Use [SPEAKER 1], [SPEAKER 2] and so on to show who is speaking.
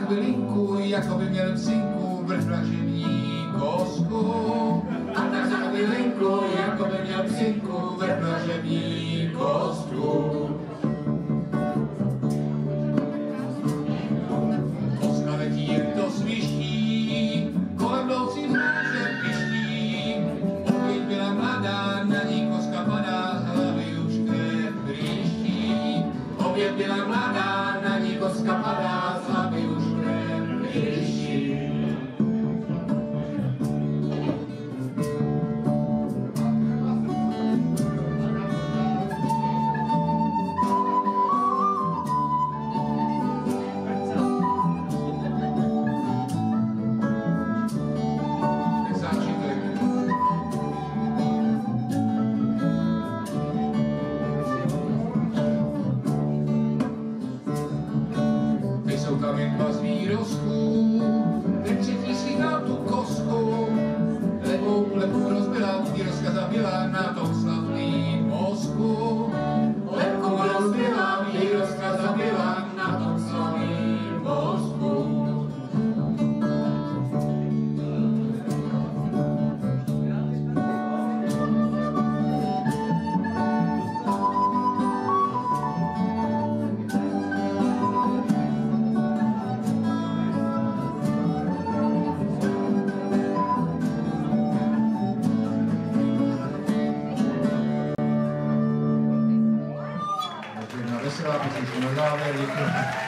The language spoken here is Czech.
[SPEAKER 1] chvilinku, jako by měl psinku vrch vražební kostku. A tak za chvilinku, jako by měl psinku vrch vražební kostku. Koska letí, jen to sviští, kolem jdoucím hráčem piští. Opět byla mladá, na ní koska padá, z hlavy už krev prýští. Opět byla mladá, na ní koska padá, z hlavy už krev prýští. Jsou tam jen dva z výrostků, ten třetí si dal tu kostku. Levou plepu rozbila, výrostka zabila na tom slavným mozku. Lepku rozbila, výrostka zabila na tom slavným mozku. Veselá písnička na závěr, děkuji.